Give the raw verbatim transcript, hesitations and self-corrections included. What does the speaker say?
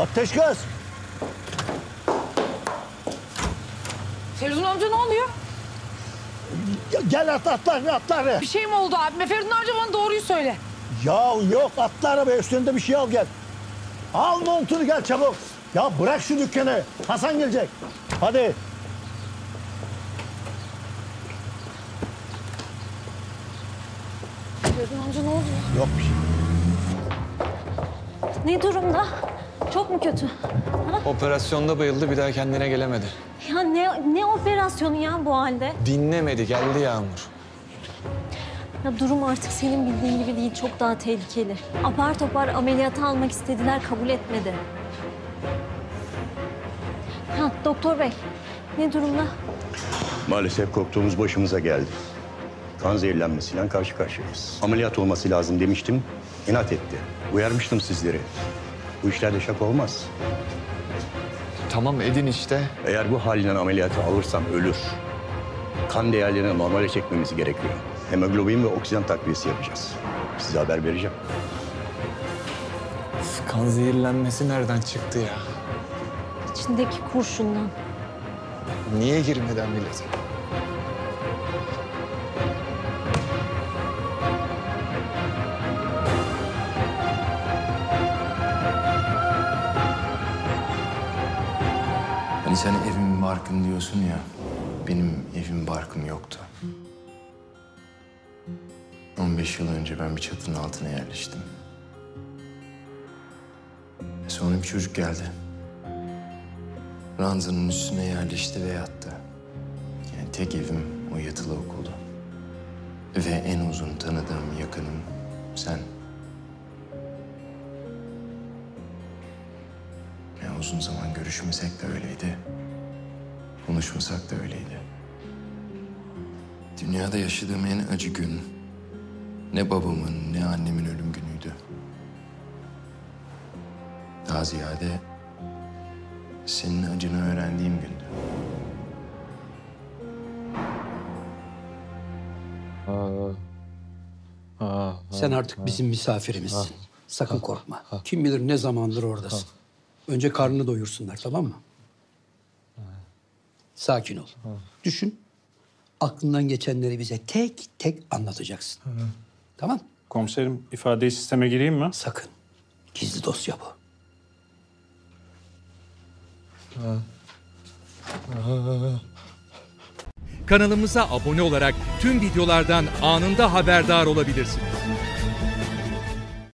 Ateş kız. Feridun amca ne oluyor? Gel at atlar atlar. Bir şey mi oldu abime? Feridun amca bana doğruyu söyle. Ya yok atla arabaya, üstünde bir şey al gel. Al montunu gel çabuk. Ya bırak şu dükkanı. Hasan gelecek. Hadi. Feridun amca ne oluyor? Yok bir şey. Ne durumda? Çok mu kötü? Ha? Operasyonda bayıldı, bir daha kendine gelemedi. Ya ne, ne operasyonu ya bu halde? Dinlemedi, geldi Yağmur. Ya durum artık senin bildiğin gibi değil, çok daha tehlikeli. Apar topar ameliyata almak istediler, kabul etmedi. Ha, doktor bey, ne durumda? Maalesef korktuğumuz başımıza geldi. Kan zehirlenmesiyle karşı karşıyayız. Ameliyat olması lazım demiştim, inat etti. Uyarmıştım sizleri. Bu işlerde şaka olmaz. Tamam edin işte. Eğer bu halinden ameliyatı alırsam ölür. Kan değerlerini normale çekmemiz gerekiyor. Hemoglobin ve oksijen takviyesi yapacağız. Size haber vereceğim. Kan zehirlenmesi nereden çıktı ya? İçindeki kurşundan. Niye girmedi ameliyata? Hani sen evim barkım diyorsun ya, benim evim barkım yoktu. on beş yıl önce ben bir çatının altına yerleştim. E sonra bir çocuk geldi. Ranzanın üstüne yerleşti ve yattı. Yani tek evim o yatılı okuldu. Ve en uzun tanıdığım yakınım sen. Yani uzun zaman görüşmesek de öyleydi. Konuşmasak da öyleydi. Dünyada yaşadığım en acı gün ne babamın ne annemin ölüm günüydü. Daha ziyade senin acını öğrendiğim gündü. Sen artık bizim misafirimizsin. Sakın korkma. Kim bilir ne zamandır oradasın. Önce karnını doyursunlar, tamam mı? Sakin ol. Düşün. Aklından geçenleri bize tek tek anlatacaksın. Tamam? Komiserim, ifadeyi sisteme gireyim mi? Sakın. Gizli dosya bu. Kanalımıza abone olarak tüm videolardan anında haberdar olabilirsiniz.